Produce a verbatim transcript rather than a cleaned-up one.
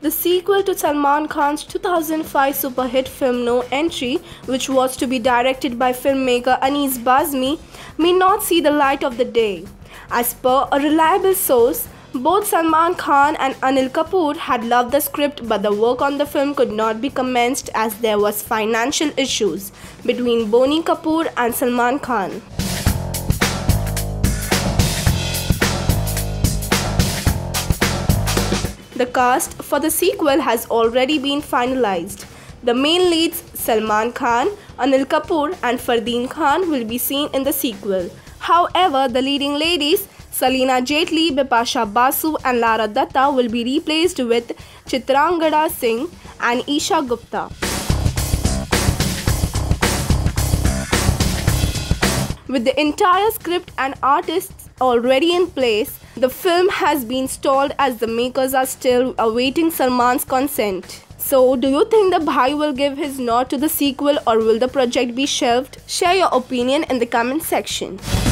The sequel to Salman Khan's two thousand five super hit film No Entry, which was to be directed by filmmaker Anees Bazmi, may not see the light of the day. As per a reliable source, both Salman Khan and Anil Kapoor had loved the script, but the work on the film could not be commenced as there was financial issues between Boney Kapoor and Salman Khan. The cast for the sequel has already been finalized. The main leads Salman Khan, Anil Kapoor and Fardeen Khan will be seen in the sequel. However, the leading ladies Salina Jetli, Bipasha Basu and Lara Datta will be replaced with Chitrangada Singh and Isha Gupta. With the entire script and artists already in place, the film has been stalled as the makers are still awaiting Salman's consent. So, do you think the Bhai will give his nod to the sequel or will the project be shelved? Share your opinion in the comment section.